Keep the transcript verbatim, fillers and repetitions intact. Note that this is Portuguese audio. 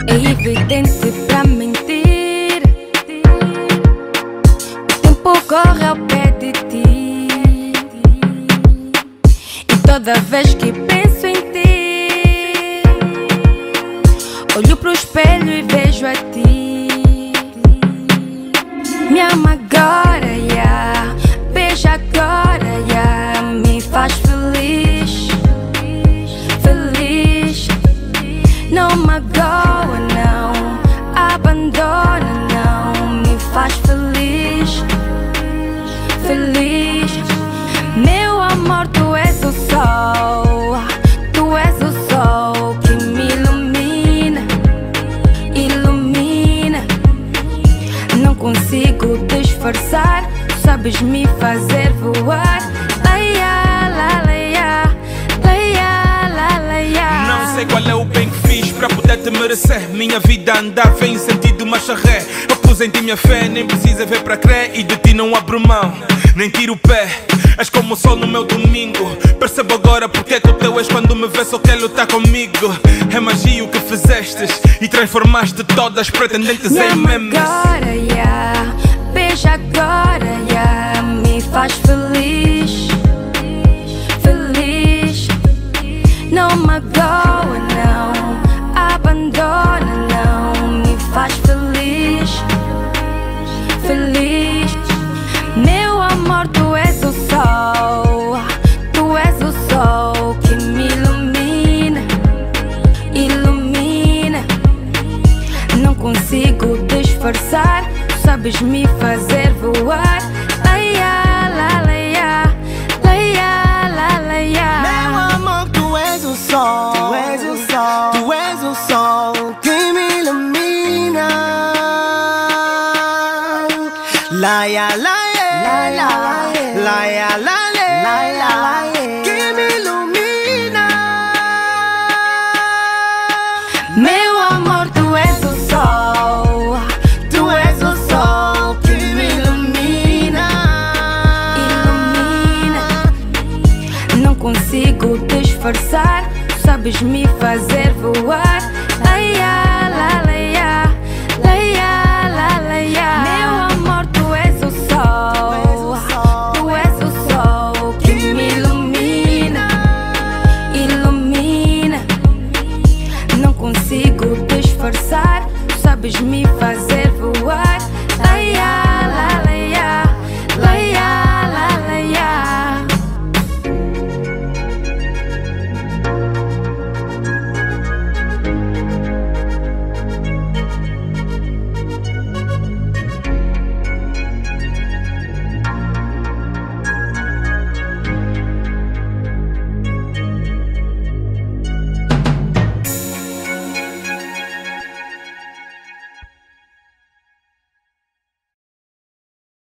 É evidente pra mentir. O tempo corre ao pé de ti, e toda vez que penso em ti, olho pro espelho e vejo a ti. Me ama agora, yeah. Beija agora, yeah. Me faz feliz, feliz. Não magoa, não abandona, não. Me faz feliz, feliz. Meu amor, tu és o sol, tu és o sol que me ilumina, ilumina. Não consigo disfarçar, sabes me fazer voar. Laia, la, laia, laia, la, laia. Não sei qual é o bem que fiz pra poder te merecer. Minha vida andava em sentido macharré. Eu pus em ti minha fé, nem precisa ver pra crer. E de ti não abro mão, nem tiro o pé. És como o sol no meu domingo. Percebo agora porque é que o teu ex quando me vê só quer lutar comigo. É magia o que fizestes e transformaste todas as pretendentes Me em ama memes. agora, yeah. Beija agora, yeah. Me faz feliz, feliz. Não magoa, não abandona, não. Me faz feliz, feliz. Meu amor, tu és o sol, tu és o sol que me ilumina, ilumina. Não consigo disfarçar, sabes me fazer voar. Laia, la, laia, laia, la, laia. Meu amor, tu és o sol, tu és o sol, tu és o sol que me ilumina. Laia, laia, laia, laia, laia, laia, que me ilumina. Meu amor, tu és o sol, tu és o sol que me ilumina, ilumina. Não consigo disfarçar, sabes me fazer voar. Laia, la, laia, laia, la, laia. Meu amor, tu és o sol, tu és o sol que me ilumina, ilumina. Não consigo disfarçar, sabes me fazer